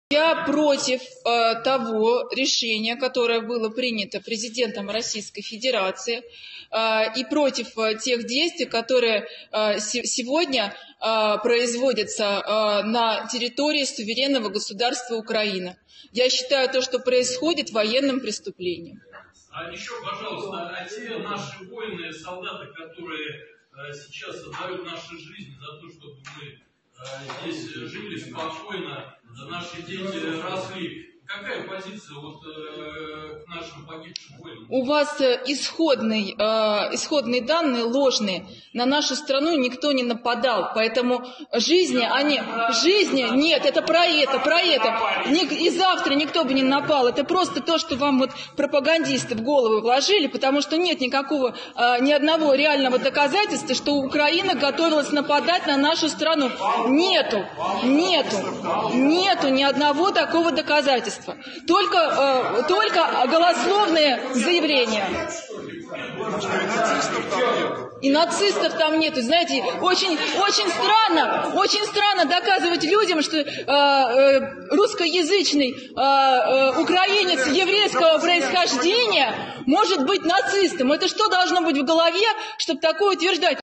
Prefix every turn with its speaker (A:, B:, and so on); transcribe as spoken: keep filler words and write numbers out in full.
A: Я против э, того решения, которое было принято президентом Российской Федерации, э, и против э, тех действий, которые э, се сегодня э, производятся э, на территории суверенного государства Украина. Я считаю то, что происходит, военным преступлением.
B: А еще, пожалуйста, а те наши воины, солдаты, которые э, сейчас отдают наши жизни за то, чтобы мы э, здесь жили спокойно, наши дети росли. Какая позиция вот, э, к нашим погибшим воинам?
A: У вас исходный, э, исходные данные ложные. На нашу страну никто не нападал, поэтому жизни, они, жизни, нет, это про это, про это. И завтра никто бы не напал. Это просто то, что вам вот пропагандисты в голову вложили, потому что нет никакого, э, ни одного реального доказательства, что Украина готовилась нападать на нашу страну. Нету, нету, нету ни одного такого доказательства. Только, э, только голословные заявления. И нацистов там нету. Знаете, очень, очень странно, очень странно доказывать людям, что э, э, русскоязычный э, э, украинец еврейского происхождения может быть нацистом. Это что должно быть в голове, чтобы такое утверждать?